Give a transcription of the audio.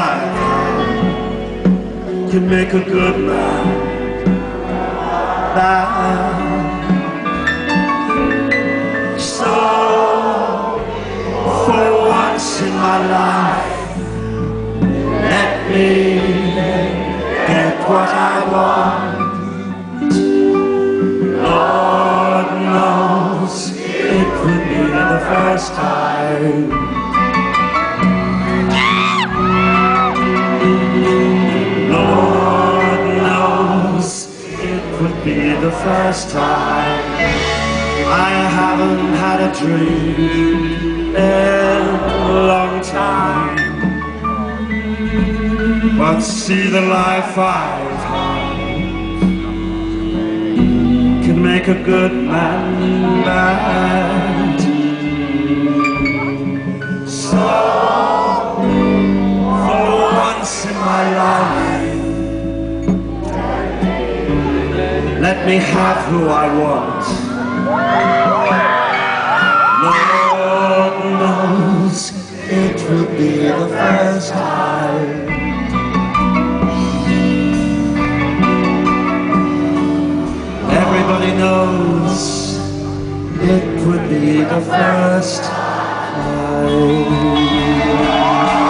lifetime can make a good man bad. So, for once in my life, let me get what I want. Lord knows it would be the first time. Lord knows it would be the first time. I haven't had a dream in a long time, but see the life I've had can make a good man bad. So, for once in my life, let me have who I want. Lord knows it will be the first time. Everybody knows it would be the first time.